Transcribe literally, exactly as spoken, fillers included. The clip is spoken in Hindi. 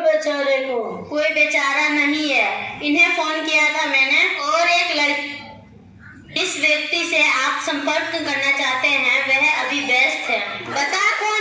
बेचारे को? कोई बेचारा नहीं है, इन्हें फोन किया था मैंने और एक लड़की जिस व्यक्ति से आप संपर्क करना चाहते हैं वह अभी व्यस्त है। बता कौन